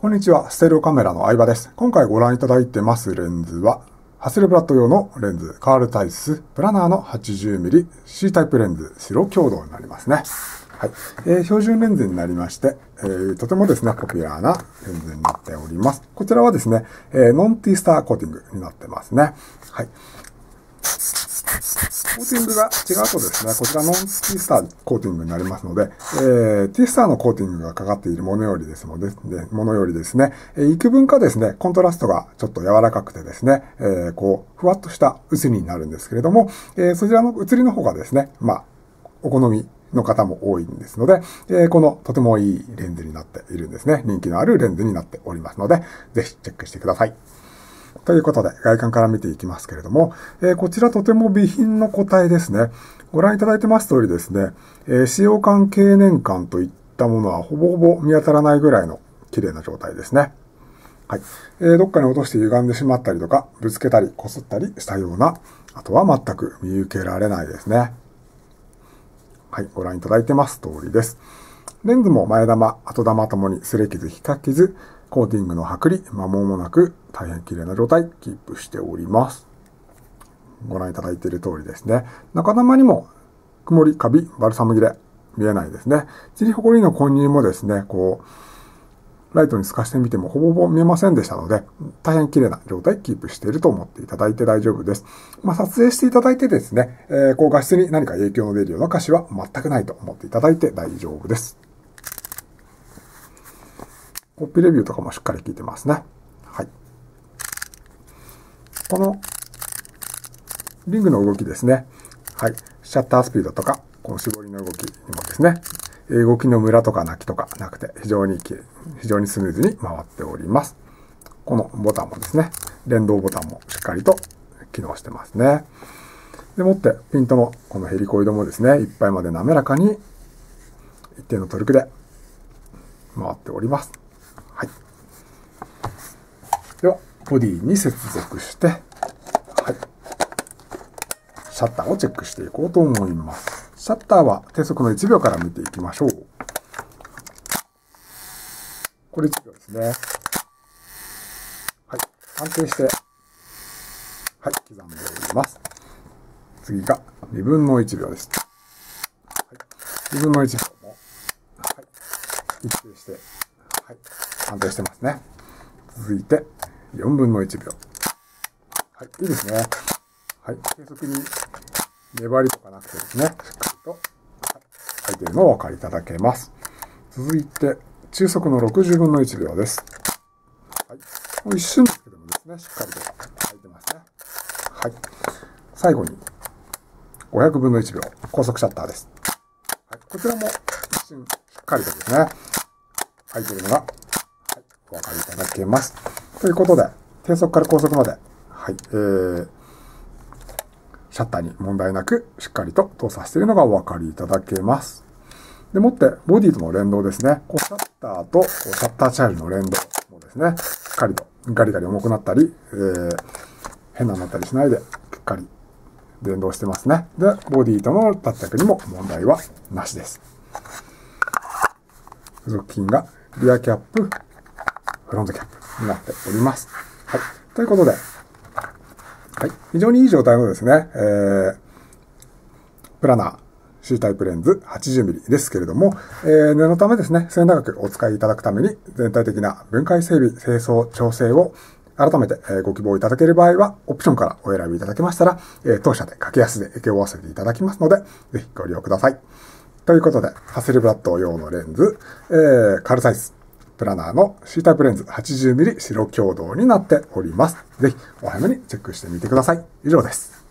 こんにちは、ステレオカメラの相葉です。今回ご覧いただいてますレンズは、ハセルブラッド用のレンズ、カールタイスプラナーの 80mm C タイプレンズ、白強度になりますね。はい。標準レンズになりまして、とてもですね、ポピュラーなレンズになっております。こちらはですね、ノンティースターコーティングになってますね。はい。コーティングが違うとですね、こちらノンティースターコーティングになりますので、ティースターのコーティングがかかっているものよりですね、幾分かですね、コントラストがちょっと柔らかくてですね、ふわっとした写りになるんですけれども、そちらの写りの方がですね、お好みの方も多いんですので、このとてもいいレンズになっているんですね。人気のあるレンズになっておりますので、ぜひチェックしてください。ということで、外観から見ていきますけれども、こちらとても美品の個体ですね。ご覧いただいてます通りですね、使用感、経年感といったものはほぼほぼ見当たらないぐらいの綺麗な状態ですね。はい。どっかに落として歪んでしまったりとか、ぶつけたり、擦ったりしたような、あとは全く見受けられないですね。はい。ご覧いただいてます通りです。レンズも前玉、後玉ともに擦れ傷、皮下傷、コーティングの剥離、摩耗もなく大変綺麗な状態キープしております。ご覧いただいている通りですね。中玉にも曇り、カビ、バルサム切れ見えないですね。塵ほこりの混入もですね、ライトに透かしてみてもほぼほぼ見えませんでしたので、大変綺麗な状態キープしていると思っていただいて大丈夫です。撮影していただいてですね、画質に何か影響の出るような箇所は全くないと思っていただいて大丈夫です。コピーレビューとかもしっかり聞いてますね。はい。このリングの動きですね。はい。シャッタースピードとか、この絞りの動きにもですね、動きのムラとか泣きとかなくて、非常にスムーズに回っております。このボタンもですね、連動ボタンもしっかりと機能してますね。でもって、ピントのこのヘリコイドもですね、いっぱいまで滑らかに一定のトルクで回っております。はい。では、ボディに接続して、はい。シャッターをチェックしていこうと思います。シャッターは低速の1秒から見ていきましょう。これ1秒ですね。はい。安定して、はい。刻んでおります。次が2分の1秒です。はい。2分の1秒も、はい。一定して、はい。安定してますね。続いて、4分の1秒。はい。いいですね。はい。低速に粘りとかなくてですね、しっかりと、書いているのをお分かりいただけます。続いて、中速の60分の1秒です。はい。もう一瞬ですけどもですね、しっかりと書いてますね。はい。最後に、500分の1秒、高速シャッターです。はい。こちらも一瞬しっかりとですね、書いているのが、はい、お分かりいただけます。ということで、低速から高速まで、はい、シャッターに問題なくしっかりと動作しているのがお分かりいただけます。でもって、ボディとの連動ですね。シャッターとシャッターチャイルの連動もですね、しっかりとガリガリ重くなったり、変なになったりしないで、しっかり連動してますね。で、ボディとの脱着にも問題はなしです。付属品がリアキャップ、フロントキャップになっております。はい。ということで、はい。非常にいい状態のですね、プラナー C タイプレンズ 80mm ですけれども、念のためですね、末永くお使いいただくために全体的な分解整備、清掃、調整を改めてご希望いただける場合は、オプションからお選びいただけましたら、当社で格安で請け負わせていただきますので、ぜひご利用ください。ということで、ハセルブラッド用のレンズ、カールタイスプラナーの C タイプレンズ 80mm 白強度になっております。ぜひお早めにチェックしてみてください。以上です。